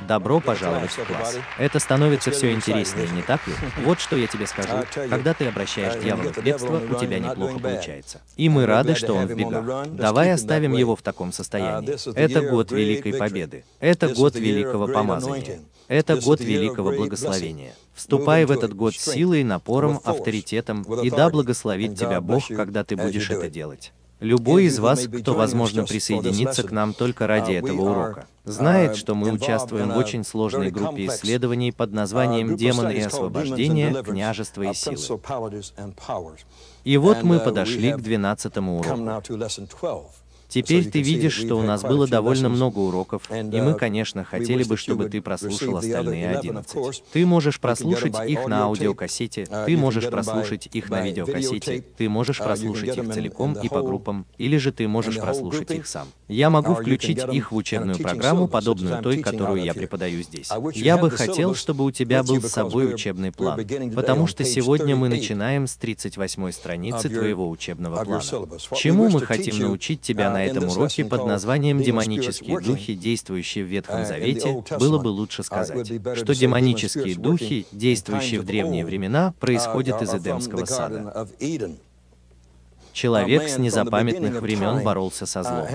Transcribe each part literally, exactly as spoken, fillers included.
Добро пожаловать в класс. Это становится все интереснее, не так ли? Вот что я тебе скажу. Когда ты обращаешь дьявола в бегство, у тебя неплохо получается. И мы рады, что он в бегах. Давай оставим его в таком состоянии. Это год великой победы. Это год великого помазания. Это год великого благословения. Вступай в этот год с силой, напором, авторитетом, и да благословит тебя Бог, когда ты будешь это делать. Любой из вас, кто, возможно, присоединится к нам только ради этого урока, знает, что мы участвуем в очень сложной группе исследований под названием «Демоны и освобождение, княжества и силы». И вот мы подошли к двенадцатому уроку. Теперь ты видишь, что у нас было довольно много уроков, и мы, конечно, хотели бы, чтобы ты прослушал остальные одиннадцать. Ты можешь прослушать их на аудиокассете, ты можешь прослушать их на видеокассете, ты можешь прослушать их целиком и по группам, или же ты можешь прослушать их сам. Я могу включить их в учебную программу, подобную той, которую я преподаю здесь. Я бы хотел, чтобы у тебя был с собой учебный план, потому что сегодня мы начинаем с тридцать восьмой страницы твоего учебного плана. Чему мы хотим научить тебя на этом уроке под названием «Демонические духи, действующие в Ветхом Завете», было бы лучше сказать, что демонические духи, действующие в древние времена, происходят из Эдемского сада. Человек с незапамятных времен боролся со злом.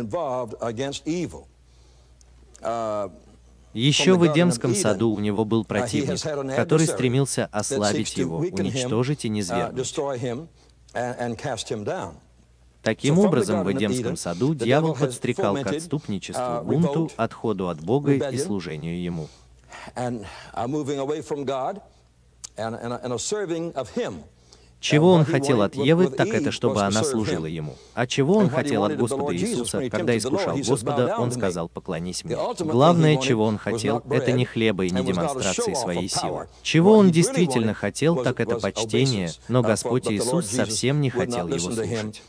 Еще в Эдемском саду у него был противник, который стремился ослабить его, уничтожить и низвергнуть. Таким образом, в Эдемском саду дьявол подстрекал к отступничеству, бунту, отходу от Бога и служению Ему. Чего он хотел от Евы, так это, чтобы она служила ему. А чего он хотел от Господа Иисуса, когда искушал Господа, он сказал: «Поклонись мне». Главное, чего он хотел, это не хлеба и не демонстрации своей силы. Чего он действительно хотел, так это почтение, но Господь Иисус совсем не хотел его слушать.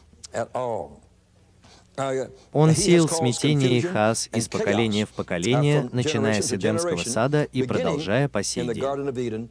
Он сеял смятение и хаос из поколения в поколение, начиная с Эдемского сада и продолжая по сей день.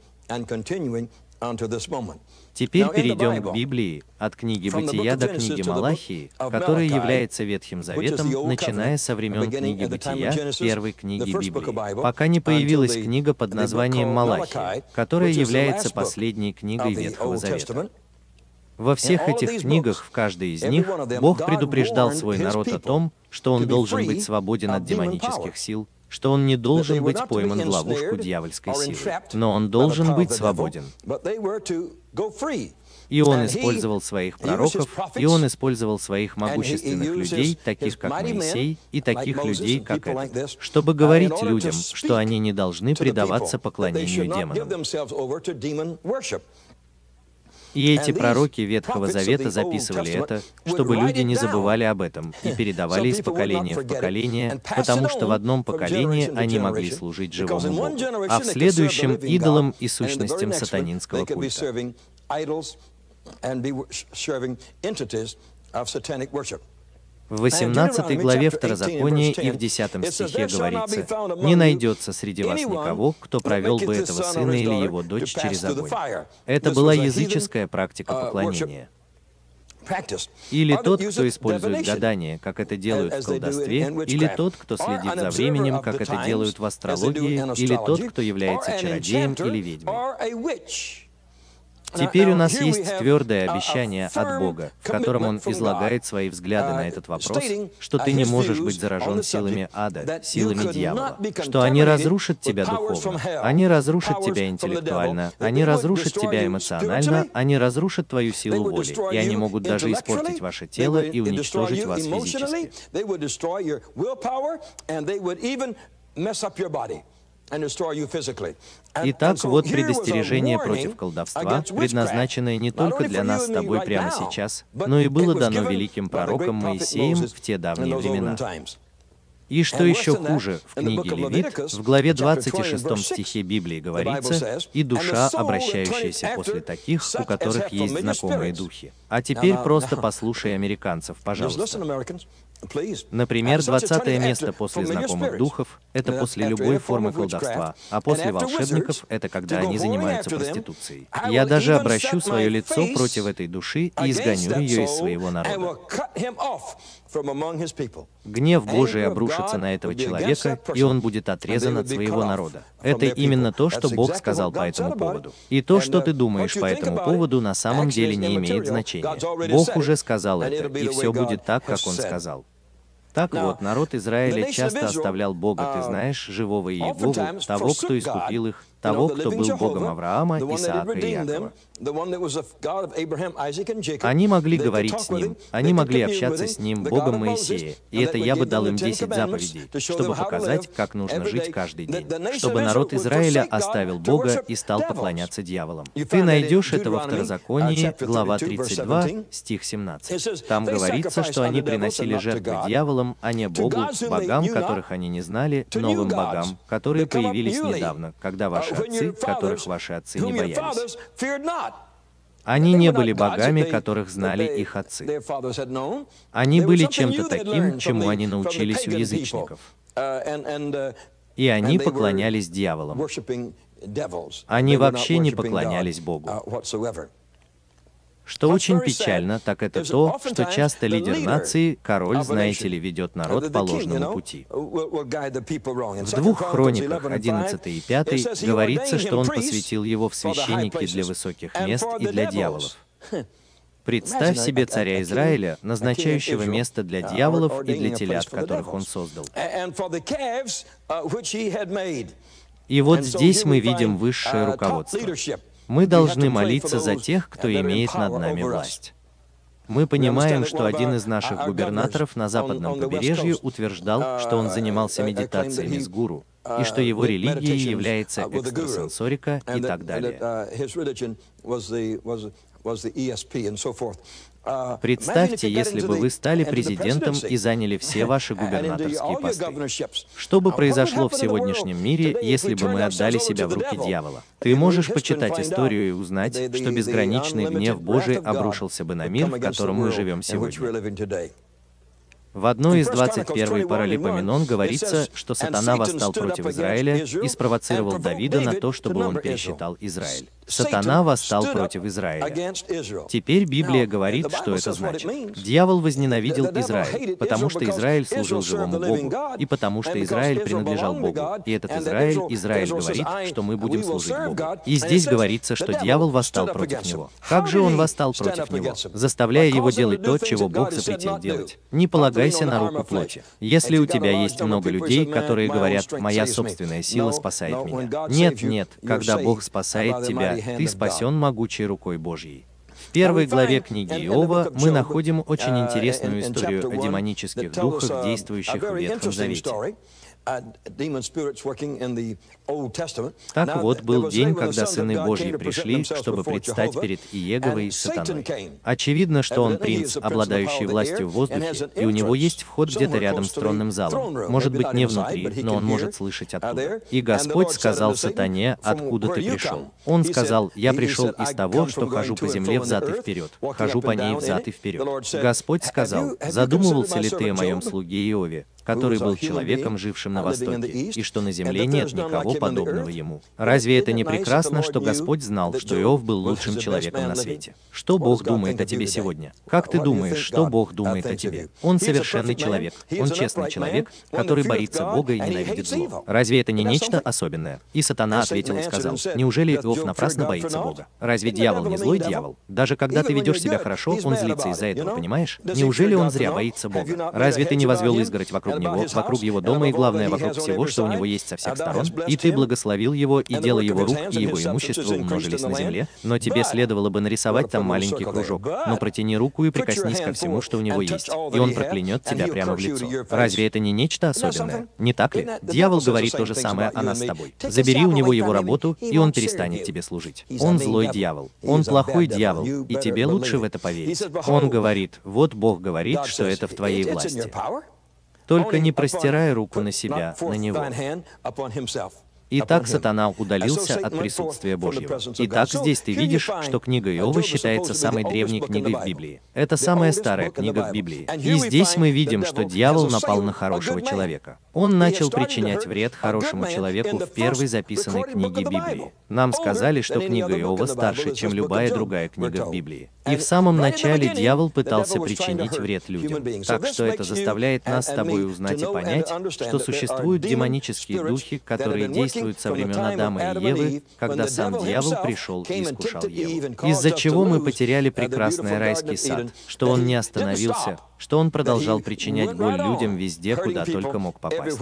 Теперь перейдем к Библии, от книги Бытия до книги Малахии, которая является Ветхим Заветом, начиная со времен книги Бытия, первой книги Библии, пока не появилась книга под названием Малахия, которая является последней книгой Ветхого Завета. Во всех этих книгах, в каждой из них, Бог предупреждал свой народ о том, что он должен быть свободен от демонических сил, что он не должен быть пойман в ловушку дьявольской силы, но он должен быть свободен. И он использовал своих пророков, и он использовал своих могущественных людей, таких как Моисей, и таких людей, как этот, чтобы говорить людям, что они не должны предаваться поклонению демонам. И эти пророки Ветхого Завета записывали это, чтобы люди не забывали об этом и передавали из поколения в поколение, потому что в одном поколении они могли служить живому Богу, а в следующем — идолам и сущностям сатанинского культа. В восемнадцатой главе Второзакония и в десятом стихе говорится: «Не найдется среди вас никого, кто провел бы этого сына или его дочь через огонь». Это была языческая практика поклонения. Или тот, кто использует гадание, как это делают в колдовстве, или тот, кто следит за временем, как это делают в астрологии, или тот, кто является чародеем или ведьмой. Теперь у нас есть твердое обещание от Бога, в котором Он излагает свои взгляды на этот вопрос, что ты не можешь быть заражен силами ада, силами дьявола, что они разрушат тебя духовно, они разрушат тебя интеллектуально, они разрушат тебя эмоционально, они разрушат твою силу воли, и они могут даже испортить ваше тело и уничтожить вас физически. Итак, вот предостережение против колдовства, предназначенное не только для нас с тобой прямо сейчас, но и было дано великим пророком Моисеем в те давние времена. И что еще хуже, в книге Левит, в главе двадцать шестом стихе Библии говорится: «И душа, обращающаяся после таких, у которых есть знакомые духи». А теперь просто послушай американцев, пожалуйста. Например, двадцатое место после знакомых духов — это после любой формы колдовства, а после волшебников — это когда они занимаются проституцией. Я даже обращу свое лицо против этой души и изгоню ее из своего народа. Гнев Божий обрушится на этого человека, и он будет отрезан от своего народа. Это именно то, что Бог сказал по этому поводу. И то, что ты думаешь по этому поводу, на самом деле не имеет значения. Бог уже сказал это, и все будет так, как Он сказал. Так вот, народ Израиля часто оставлял Бога, ты знаешь, живого Иегову, того, кто искупил их, того, кто был Богом Авраама, Исаака и Иакова. Они могли говорить с Ним, они могли общаться с Ним, Богом Моисея, и это я бы дал им десять заповедей, чтобы показать, как нужно жить каждый день, чтобы народ Израиля оставил Бога и стал поклоняться дьяволам. Ты найдешь это во Второзаконии, глава тридцать два, стих семнадцать. Там говорится, что они приносили жертвы дьяволам, а не Богу, богам, которых они не знали, новым богам, которые появились недавно, когда ваши отцы, которых ваши отцы не боялись. Они не были богами, которых знали их отцы. Они были чем-то таким, чему они научились у язычников. И они поклонялись дьяволам. Они вообще не поклонялись Богу. Что очень печально, так это то, что часто лидер нации, король, знаете ли, ведет народ по ложному пути. В двух хрониках, одиннадцатой и пятой, говорится, что он посвятил его в священники для высоких мест и для дьяволов. Представь себе царя Израиля, назначающего место для дьяволов и для телят, которых он создал. И вот здесь мы видим высшее руководство. Мы должны молиться за тех, кто имеет над нами власть. Мы понимаем, что один из наших губернаторов на западном побережье утверждал, что он занимался медитациями с гуру, и что его религией является экстрасенсорика и так далее. Представьте, если бы вы стали президентом и заняли все ваши губернаторские посты. Что бы произошло в сегодняшнем мире, если бы мы отдали себя в руки дьявола? Ты можешь почитать историю и узнать, что безграничный гнев Божий обрушился бы на мир, в котором мы живем сегодня. В одной из двадцать первой Паралипоменон говорится, что сатана восстал против Израиля и спровоцировал Давида на то, чтобы он пересчитал Израиль. Сатана восстал против Израиля. Теперь Библия говорит, что это значит. Дьявол возненавидел Израиль, потому что Израиль служил живому Богу, и потому что Израиль принадлежал Богу. И этот Израиль, Израиль говорит, что мы будем служить Богу. И здесь говорится, что дьявол восстал против него. Как же он восстал против него? Заставляя его делать то, чего Бог запретил делать. Не полагайся на руку плоти. Если у тебя есть много людей, которые говорят, «Моя собственная сила спасает меня». Нет, нет, когда Бог спасает тебя, ты спасен могучей рукой Божьей. В первой главе книги Иова мы находим очень интересную историю о демонических духах, действующих в Ветхом Завете. Так вот, был день, когда сыны Божьи пришли, чтобы предстать перед Иеговой и сатаной. Очевидно, что он принц, обладающий властью в воздухе, и у него есть вход где-то рядом с тронным залом. Может быть, не внутри, но он может слышать оттуда. И Господь сказал сатане, «Откуда ты пришел?» Он сказал, «Я пришел из того, что хожу по земле взад и вперед, хожу по ней взад и вперед». Господь сказал, «Задумывался ли ты о моем слуге Иове, который был человеком, жившим на Востоке, и что на земле нет никого подобного ему? Разве это не прекрасно, что Господь знал, что Иов был лучшим человеком на свете? Что Бог думает о тебе сегодня? Как ты думаешь, что Бог думает о тебе? Он совершенный человек, он честный человек, который боится Бога и ненавидит зло. Разве это не нечто особенное? И сатана ответил и сказал, неужели Иов напрасно боится Бога? Разве дьявол не злой дьявол? Даже когда ты ведешь себя хорошо, он злится из-за этого, понимаешь? Неужели он зря боится Бога? Разве ты не возвел изгородь вокруг него, вокруг его дома и, главное, вокруг всего, что у него есть со всех сторон, и ты благословил его, и дело его рук, и его имущество умножились на земле, но тебе следовало бы нарисовать там маленький кружок, но протяни руку и прикоснись ко всему, что у него есть, и он проклянет тебя прямо в лицо. Разве это не нечто особенное? Не так ли? Дьявол говорит то же самое о нас с тобой. Забери у него его работу, и он перестанет тебе служить. Он злой дьявол, он плохой дьявол, и тебе лучше в это поверить. Он говорит, вот Бог говорит, что это в твоей власти. Только не простирай руку на себя, на него. Итак, сатана удалился от присутствия Божьего. Итак, здесь ты видишь, что книга Иова считается самой древней книгой в Библии. Это самая старая книга в Библии. И здесь мы видим, что дьявол напал на хорошего человека. Он начал причинять вред хорошему человеку в первой записанной книге Библии. Нам сказали, что книга Иова старше, чем любая другая книга в Библии. И в самом начале дьявол пытался причинить вред людям. Так что это заставляет нас с тобой узнать и понять, что существуют демонические духи, которые действуют со времен Адама и Евы, когда сам дьявол пришел и искушал Еву. Из-за чего мы потеряли прекрасный райский сад, что он не остановился, что он продолжал причинять боль людям везде, куда только мог попасть.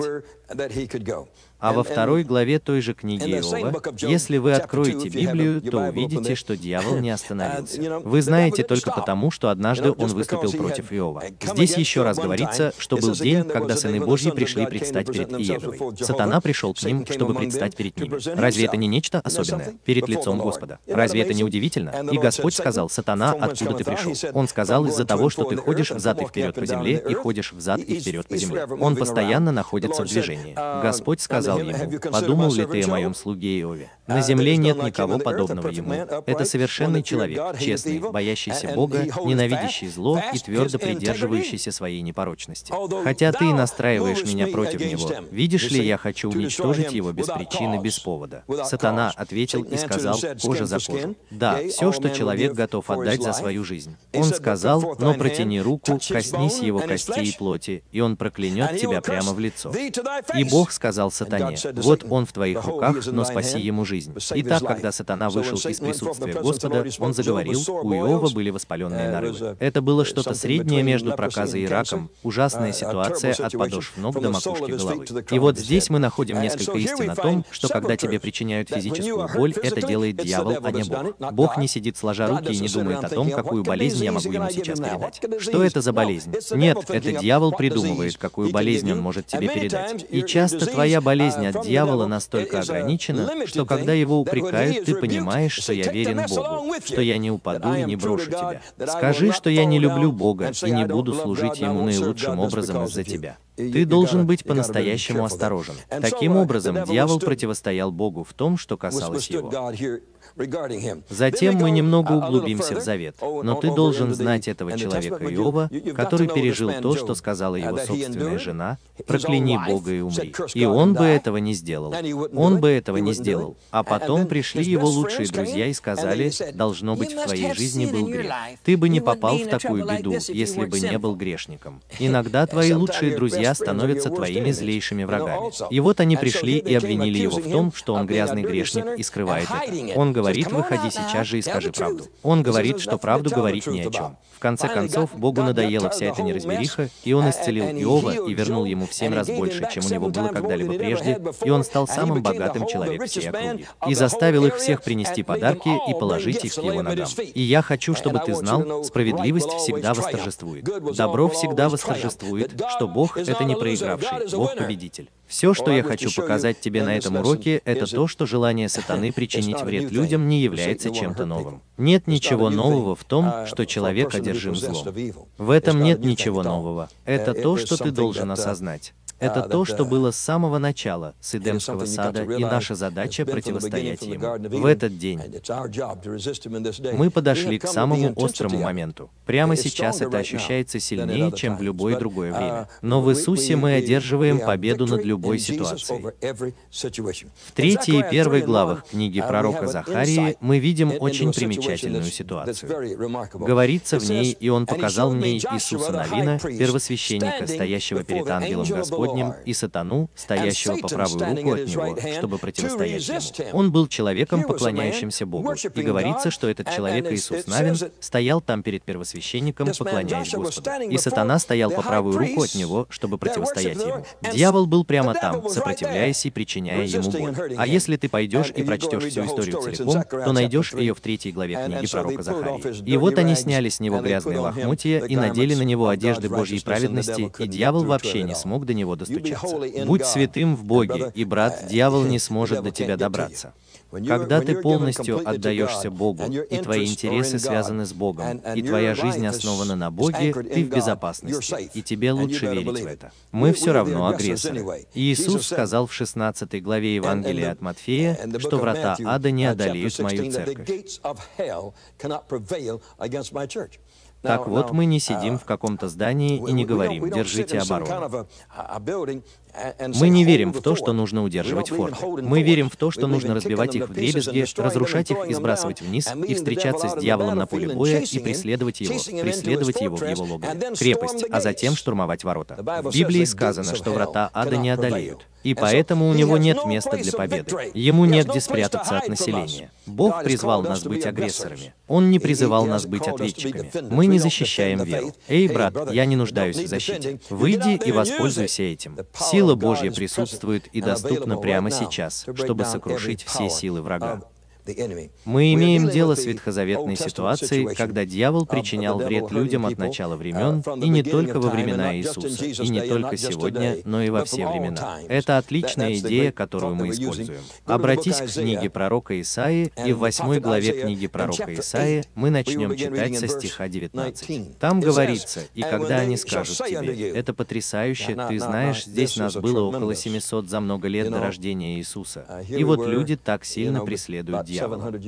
А во второй главе той же книги Иова, если вы откроете Библию, то увидите, что дьявол не остановился. Вы знаете только потому, что однажды он выступил против Иова. Здесь еще раз говорится, что был день, когда сыны Божьи пришли предстать перед Иеговой. Сатана пришел к ним, чтобы предстать перед ними. Разве это не нечто особенное перед лицом Господа? Разве это не удивительно? И Господь сказал: «Сатана, откуда ты пришел?» Он сказал: «Из-за того, что ты ходишь взад и вперед по земле, и ходишь взад и вперед по земле». Он постоянно находится в движении. Господь сказал ему: «Подумал ли ты о моем слуге Иове? На земле нет никого подобного ему. Это совершенный человек, честный, боящийся Бога, ненавидящий зло и твердо придерживающийся своей непорочности. Хотя ты настраиваешь меня против него, видишь ли, я хочу уничтожить его без причины, без повода». Сатана ответил и сказал: «Кожа за кожу». Да, все, что человек готов отдать за свою жизнь. Он сказал: «Но протяни руку, коснись его костей и плоти, и он проклянет тебя прямо в лицо». И Бог сказал сатане: «Вот он в твоих руках, но спаси ему жизнь». Итак, когда сатана вышел из присутствия Господа, он заговорил, у Иова были воспаленные нарывы. Это было что-то среднее между проказой и раком, ужасная ситуация от подошв ног до макушки головы. И вот здесь мы находим несколько истин о том, что когда тебе причиняют физическую боль, это делает дьявол, а не Бог. Бог не сидит сложа руки и не думает о том, какую болезнь я могу ему сейчас передать. Что это за болезнь? Нет, это дьявол придумывает, какую болезнь он может тебе передать. И часто твоя болезнь от дьявола настолько ограничена, что когда его упрекают, ты понимаешь, что я верен Богу, что я не упаду и не брошу тебя. Скажи, что я не люблю Бога и не буду служить Ему наилучшим образом из-за тебя. Ты должен быть по-настоящему осторожен. Таким образом, дьявол противостоял Богу в том, что касалось его. Затем мы немного углубимся в завет, но ты должен знать этого человека Иова, который пережил то, что сказала его собственная жена: «Прокляни Бога и умри». И он бы этого не сделал. Он бы этого не сделал. А потом пришли его лучшие друзья и сказали: «Должно быть, в твоей жизни был грех. Ты бы не попал в такую беду, если бы не был грешником». Иногда твои лучшие друзья становятся твоими злейшими врагами. И вот они пришли и обвинили его в том, что он грязный грешник и скрывает это. Он говорит: «Выходи сейчас же и скажи правду». Он говорит, что правду говорить ни о чем. В конце концов, Богу надоела вся эта неразбериха, и Он исцелил Иова и вернул ему в семь раз больше, чем у него было когда-либо прежде, и он стал самым богатым человеком всей округи. И заставил их всех принести подарки и положить их к его ногам. И я хочу, чтобы ты знал, справедливость всегда восторжествует. Добро всегда восторжествует, что Бог — это не проигравший, Бог — победитель. Все, что я хочу показать тебе на этом уроке, это то, что желание сатаны причинить вред людям не является чем-то новым. Нет ничего нового в том, что человек одержим злом. В этом нет ничего нового. Это то, что ты должен осознать. Это то, что было с самого начала, с Эдемского сада, и наша задача противостоять ему. В этот день мы подошли к самому острому моменту. Прямо сейчас это ощущается сильнее, чем в любое другое время. Но в Иисусе мы одерживаем победу над любой ситуацией. В третьей и первой главах книги пророка Захарии мы видим очень примечательную ситуацию. Говорится в ней: «И он показал мне Иисуса Навина, первосвященника, стоящего перед ангелом Господним, и сатану, стоящего по правую руку от него, чтобы противостоять ему». Он был человеком, поклоняющимся Богу. И говорится, что этот человек, Иисус Навин, стоял там перед первосвященником, поклоняясь Господу. И сатана стоял по правую руку от него, чтобы противостоять ему. Дьявол был прямо там, сопротивляясь и причиняя ему боль. А если ты пойдешь и прочтешь всю историю целиком, то найдешь ее в третьей главе книги пророка Захарии. И вот они сняли с него грязные лохмотья и надели на него одежды Божьей праведности, и дьявол вообще не смог до него него достучаться. Будь святым в Боге, и, брат, дьявол не сможет до тебя добраться. Когда ты полностью отдаешься Богу, и твои интересы связаны с Богом, и твоя жизнь основана на Боге, ты в безопасности, и тебе лучше верить в это. Мы все равно агрессоры. Иисус сказал в шестнадцатой главе Евангелия от Матфея, что врата ада не одолеют мою церковь. Так вот, мы не сидим в каком-то здании и не говорим «держите оборону». Мы не верим в то, что нужно удерживать форты. Мы верим в то, что нужно разбивать их вдребезги, разрушать их и сбрасывать вниз, и встречаться с дьяволом на поле боя, и преследовать его, преследовать его в его логове, крепость, а затем штурмовать ворота. В Библии сказано, что врата ада не одолеют. И поэтому у него нет места для победы. Ему негде спрятаться от населения. Бог призвал нас быть агрессорами. Он не призывал нас быть ответчиками. Мы не защищаем веру. Эй, брат, я не нуждаюсь в защите. Выйди и воспользуйся этим. Сила Божья присутствует и доступна прямо сейчас, чтобы сокрушить все силы врага. Мы имеем дело с ветхозаветной ситуацией, когда дьявол причинял вред людям от начала времен, и не только во времена Иисуса, и не только сегодня, но и во все времена. Это отличная идея, которую мы используем. Обратись к книге пророка Исаии, и в восьмой главе книги пророка Исаии мы начнем читать со стиха девятнадцатого. Там говорится: «И когда они скажут тебе, это потрясающе, ты знаешь, здесь нас было около семисот за много лет до рождения Иисуса, и вот люди так сильно преследуют дьявола».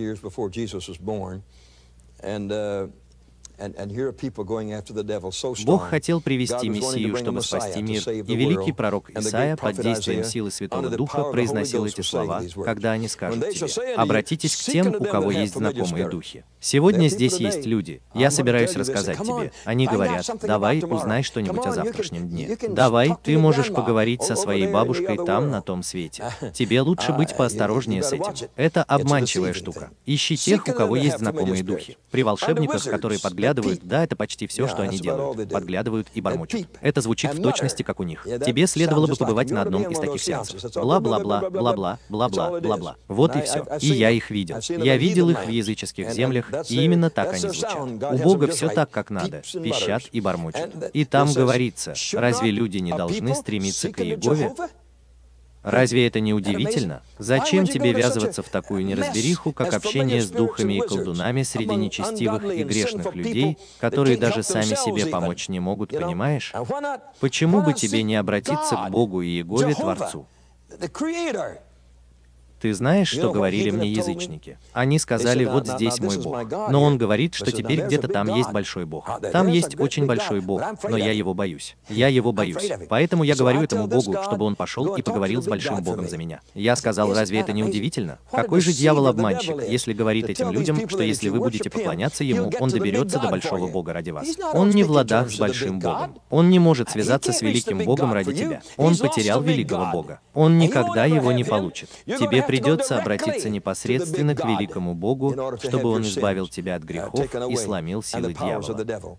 Бог хотел привести Мессию, чтобы спасти мир, и великий пророк Исаия под действием силы Святого Духа произносил эти слова, когда они скажут тебе: «Обратитесь к тем, у кого есть знакомые духи». Сегодня здесь есть люди. Я собираюсь рассказать тебе. Они говорят: «Давай, узнай что-нибудь о завтрашнем дне. Давай, ты можешь поговорить со своей бабушкой там, на том свете. Тебе лучше быть поосторожнее с этим». Это обманчивая штука. Ищи тех, у кого есть знакомые духи. При волшебниках, которые подглядывают, да, это почти все, что они делают. Подглядывают и бормочут. Это звучит в точности, как у них. Тебе следовало бы побывать на одном из таких сеансов. Бла-бла-бла, бла-бла, бла-бла, бла-бла. Вот и все. И я их видел. Я видел их в языческих землях, и именно так они звучат. У Бога все так, как надо. Пищат и бормочут. И там говорится: разве люди не должны стремиться к Иегове? Разве это не удивительно? Зачем тебе ввязываться в такую неразбериху, как общение с духами и колдунами среди нечестивых и грешных людей, которые даже сами себе помочь не могут, понимаешь? Почему бы тебе не обратиться к Богу и Иегове, Творцу? Ты знаешь, что говорили мне язычники? Они сказали: вот здесь мой Бог. Но он говорит, что теперь где-то там есть большой Бог. Там есть очень большой Бог, но я его боюсь. Я его боюсь. Поэтому я говорю этому Богу, чтобы он пошел и поговорил с большим Богом за меня. Я сказал: разве это не удивительно? Какой же дьявол обманщик, если говорит этим людям, что если вы будете поклоняться ему, он доберется до большого Бога ради вас? Он не в ладах с большим Богом. Он не может связаться с великим Богом ради тебя. Он потерял великого Бога. Он никогда его не получит. Тебе придется обратиться непосредственно к великому Богу, чтобы Он избавил тебя от грехов и сломил силы дьявола.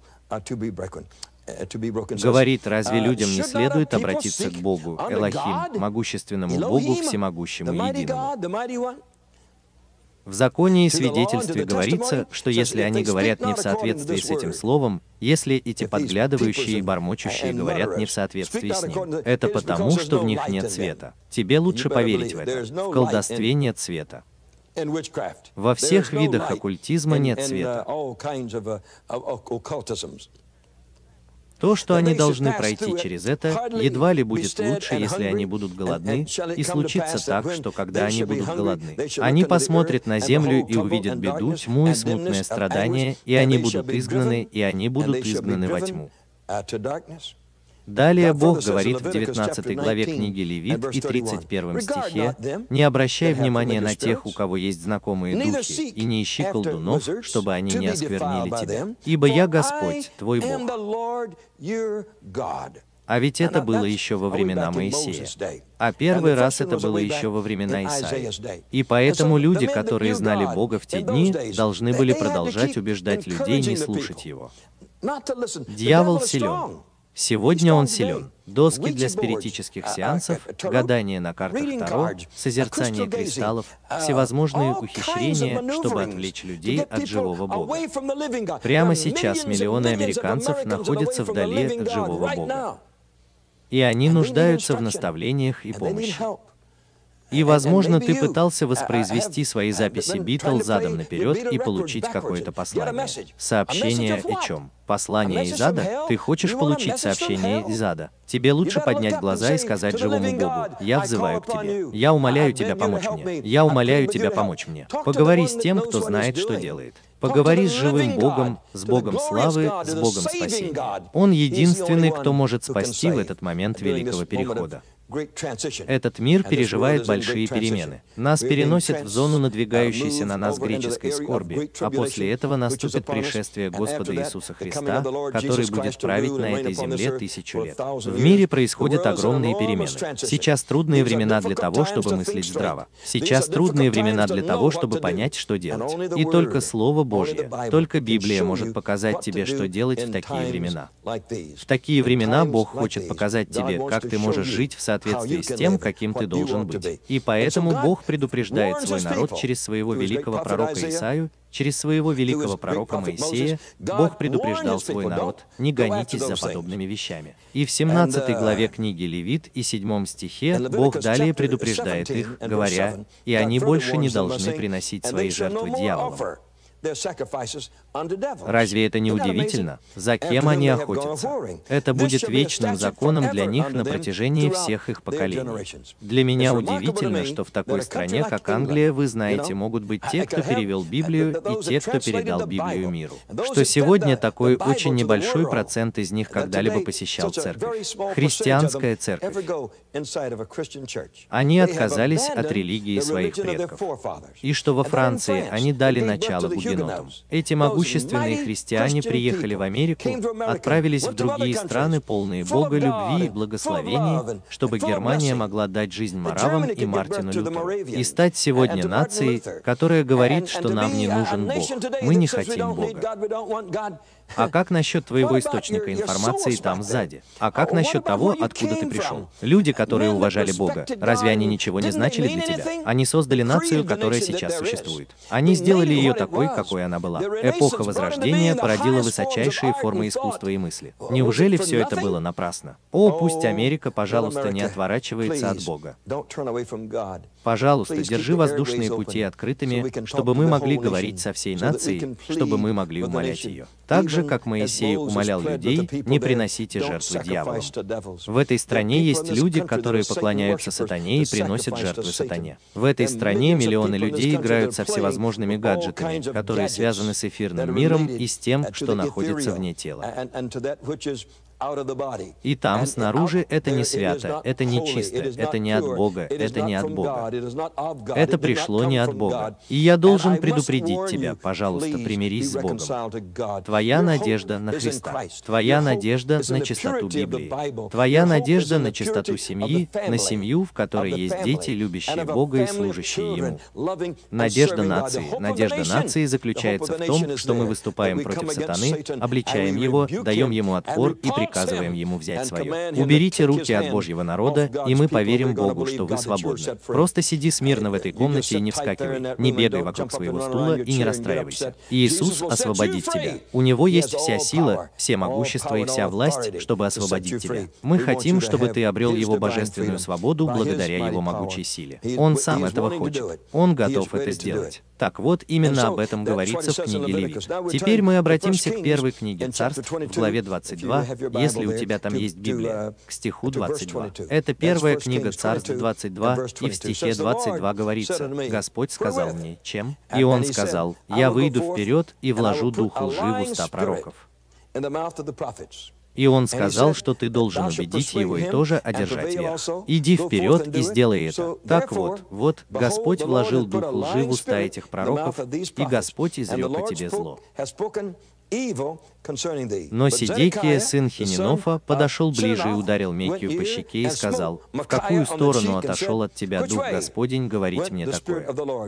Говорит: разве людям не следует обратиться к Богу, Элохим, могущественному Богу, всемогущему и единому? В законе и свидетельстве говорится, что если они говорят не в соответствии с этим словом, если эти подглядывающие и бормочущие говорят не в соответствии с ним, это потому, что в них нет света. Тебе лучше поверить в это. В колдовстве нет света. Во всех видах оккультизма нет света. То, что они должны пройти через это, едва ли будет лучше, если они будут голодны, и случится так, что когда они будут голодны, они посмотрят на землю и увидят беду, тьму и смутное страдание, и они будут изгнаны, и они будут изгнаны во тьму. Далее Бог говорит в девятнадцатой главе книги Левит и тридцать первом стихе: «Не обращай внимания на тех, у кого есть знакомые духи, и не ищи колдунов, чтобы они не осквернили тебя, ибо я Господь, твой Бог». А ведь это было еще во времена Моисея. А первый раз это было еще во времена Исаии. И поэтому люди, которые знали Бога в те дни, должны были продолжать убеждать людей не слушать Его. Дьявол силен. Сегодня он силен. Доски для спиритических сеансов, гадание на картах Таро, созерцание кристаллов, всевозможные ухищрения, чтобы отвлечь людей от живого Бога. Прямо сейчас миллионы американцев находятся вдали от живого Бога. и они нуждаются в наставлениях и помощи. И, возможно, ты пытался воспроизвести свои записи Битлз задом наперед и получить какое-то послание. Сообщение о чем? Послание из ада? Ты хочешь получить сообщение из ада? Тебе лучше поднять глаза и сказать живому Богу: «Я взываю к тебе. Я умоляю тебя помочь мне. Я умоляю тебя помочь мне». Поговори с тем, кто знает, что делает. Поговори с живым Богом, с Богом славы, с Богом спасения. Он единственный, кто может спасти в этот момент великого перехода. Этот мир переживает большие перемены. Нас переносят в зону надвигающейся на нас греческой скорби, а после этого наступит пришествие Господа Иисуса Христа, который будет править на этой земле тысячу лет. В мире происходят огромные перемены. Сейчас трудные времена для того, чтобы мыслить здраво. Сейчас трудные времена для того, чтобы понять, что делать. И только Слово Божье, только Библия может показать тебе, что делать в такие времена. В такие времена Бог хочет показать тебе, как ты можешь жить в соответствии в соответствии с тем, каким ты должен быть. И поэтому Бог предупреждает свой народ через своего великого пророка Исаию, через своего великого пророка Моисея. Бог предупреждал свой народ: не гонитесь за подобными вещами. И в семнадцатой главе книги Левит и седьмом стихе Бог далее предупреждает их, говоря: «И они больше не должны приносить свои жертвы дьяволам». Разве это не удивительно? За кем они охотятся? Это будет вечным законом для них на протяжении всех их поколений. Для меня удивительно, что в такой стране, как Англия, вы знаете, могут быть те, кто перевел Библию, и те, кто передал Библию миру. Что сегодня такой очень небольшой процент из них когда-либо посещал церковь. Христианская церковь. Они отказались от религии своих предков. И что во Франции они дали начало гугенотам. Эти могущественные христиане приехали в Америку, отправились в другие страны, полные Бога, любви и благословений, чтобы Германия могла дать жизнь Моравам и Мартину Лютеру, и стать сегодня нацией, которая говорит, что нам не нужен Бог, мы не хотим Бога. А как насчет твоего источника информации там сзади? А как насчет того, откуда ты пришел? Люди, которые уважали Бога, разве они ничего не значили для тебя? Они создали нацию, которая сейчас существует. Они сделали ее такой, какой она была. Эпоха Возрождения породила высочайшие формы искусства и мысли. Неужели все это было напрасно? О, пусть Америка, пожалуйста, не отворачивается от Бога. Пожалуйста, держи воздушные пути открытыми, чтобы мы могли говорить со всей нацией, чтобы мы могли умолять ее. Так же, как Моисей умолял людей: не приносите жертвы дьяволам. В этой стране есть люди, которые поклоняются сатане и приносят жертвы сатане. В этой стране миллионы людей играют со всевозможными гаджетами, которые связаны с эфирным миром и с тем, что находится вне тела. И там, снаружи, это не свято, это не чисто, это не от Бога, это не от Бога. Это пришло не от Бога. И я должен предупредить тебя: пожалуйста, примирись с Богом. Твоя надежда на Христа. Твоя надежда на чистоту Библии. Твоя надежда на чистоту семьи, на семью, в которой есть дети, любящие Бога и служащие Ему. Надежда нации. Надежда нации заключается в том, что мы выступаем против сатаны, обличаем его, даем ему отпор и приказываем ему взять свое. Уберите руки от Божьего народа, и мы поверим Богу, что вы свободны. Просто сиди смирно в этой комнате и не вскакивай, не бегай вокруг своего стула и не расстраивайся. Иисус освободит тебя. У Него есть вся сила, все могущество и вся власть, чтобы освободить тебя. Мы хотим, чтобы ты обрел Его божественную свободу благодаря Его могучей силе. Он сам этого хочет. Он готов это сделать. Так вот, именно об этом говорится в книге Левит. Теперь мы обратимся к первой книге Царств, в главе двадцать два, если у тебя там есть Библия, к стиху двадцать два. Это первая книга Царств двадцать два, и в стихе двадцать два говорится: «Господь сказал мне, чем? И Он сказал: я выйду вперед и вложу дух лжи в уста пророков». И Он сказал, что ты должен убедить его и тоже одержать верх. Иди вперед и сделай это. Так вот, вот, Господь вложил дух лжи в уста этих пророков, и Господь изрек о тебе зло. Но Сидекия, сын Хиненофа, подошел ближе и ударил Микию по щеке и сказал: «В какую сторону отошел от тебя Дух Господень говорить мне такое?»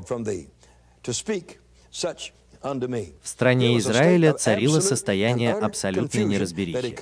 В стране Израиля царило состояние абсолютной неразберихи.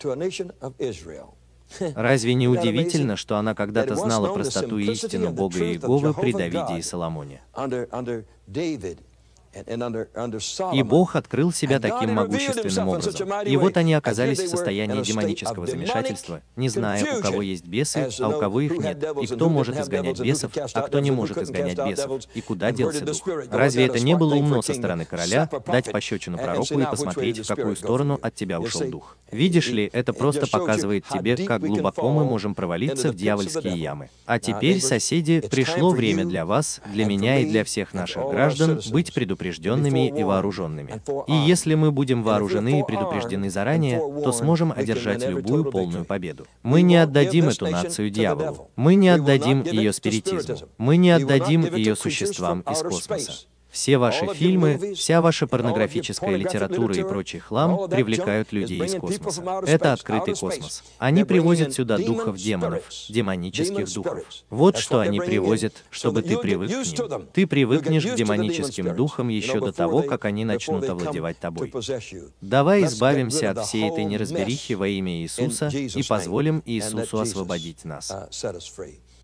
Разве не удивительно, что она когда-то знала простоту и истину Бога Иеговы при Давиде и Соломоне? И Бог открыл себя таким могущественным образом. И вот они оказались в состоянии демонического замешательства, не зная, у кого есть бесы, а у кого их нет, и кто может изгонять бесов, а кто не может изгонять бесов, и куда делся дух. Разве это не было умно со стороны короля дать пощечину пророку и посмотреть, в какую сторону от тебя ушел дух? Видишь ли, это просто показывает тебе, как глубоко мы можем провалиться в дьявольские ямы. А теперь, соседи, пришло время для вас, для меня и для всех наших граждан быть предупрежденными и вооруженными. И если мы будем вооружены и предупреждены заранее, то сможем одержать любую полную победу. Мы не отдадим эту нацию дьяволу. Мы не отдадим ее спиритизму. Мы не отдадим ее существам из космоса. Все ваши фильмы, вся ваша порнографическая литература и прочий хлам привлекают людей из космоса. Это открытый космос. Они привозят сюда духов демонов, демонических духов. Вот что они привозят, чтобы ты привык к ним. Ты привыкнешь к демоническим духам еще до того, как они начнут овладевать тобой. Давай избавимся от всей этой неразберихи во имя Иисуса и позволим Иисусу освободить нас.